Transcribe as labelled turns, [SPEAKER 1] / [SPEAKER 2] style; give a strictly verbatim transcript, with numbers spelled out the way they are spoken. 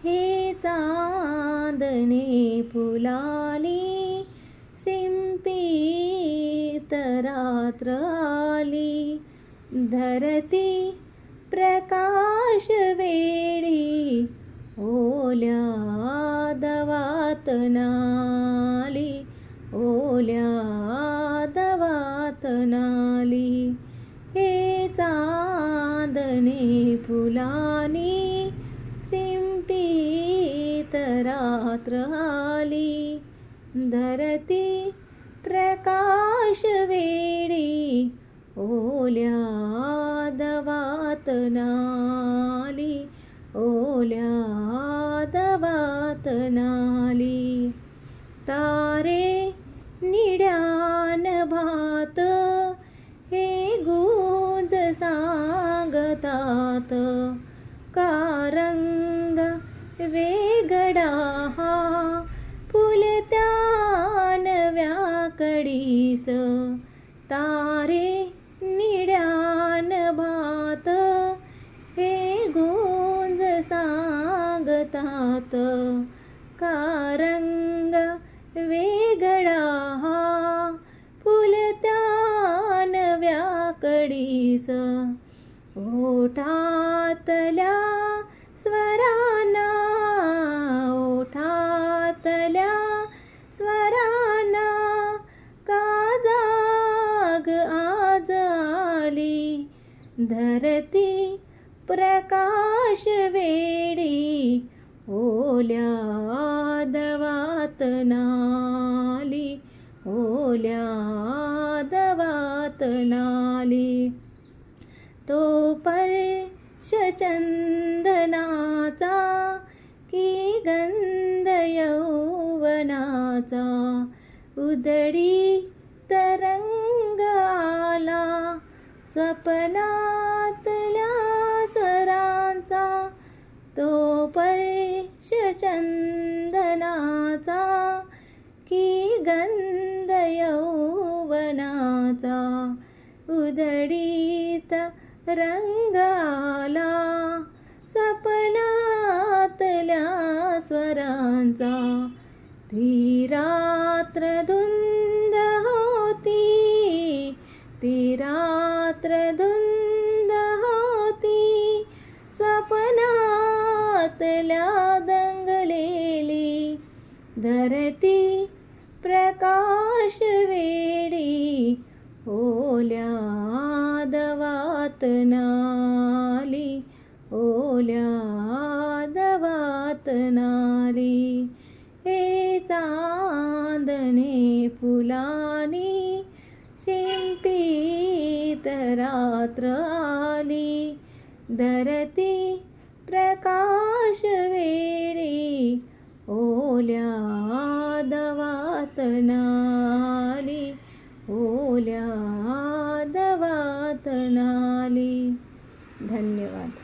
[SPEAKER 1] हे चांदणे फुलाली, सिंपीत रात्र आली. धरती प्रकाश वेडी, ओल्या दवात नाली, ओल्या दवात नाली. हे चांदणे फुलानी, सिंपीत रात्र आली. धरती प्रकाश वेडी, ओल्या दवात नाली, ओल्या दवात नाली. तारे निड्यान भात, हे गुंज सांगतात. का रंग वेगळा हा, फुलत्या नव्या कडीस. तारे निड्यान भात, हे गुंज सांगतात. का रंग वेगळा हा, फुलत्या नव्या कडीस. ओठातल्या स्वरांना, ओठातल्या स्वरांना, का जाग आज आली. धरती प्रकाश वेडी, ओल्या दवात नाली, ओल्या दवात नाली. तो स्पर्श चंदनाचा, की गंध यौवनाचा. उधळीत रंग आला, स्वप्नातल्या स्वरांचा. तो स्पर्श चंदनाचा, की गंध यौवनाचा. उधळीत रंग आला, स्वप्नातल्या स्वरांचा. ती रात्र धुंद होती, ती रात्र धुंद होती. स्वप्नातल्या दंगलेली, धरती प्रकाश वेडी, ओल्या दवात नाली, ओल्या दवात नाली. हे चांदणे फुलानी, शिंपीत रात्र आली. धरती प्रकाश वेडी, ओल्या दवात नाली, ओल्या दवात नाली. धन्यवाद.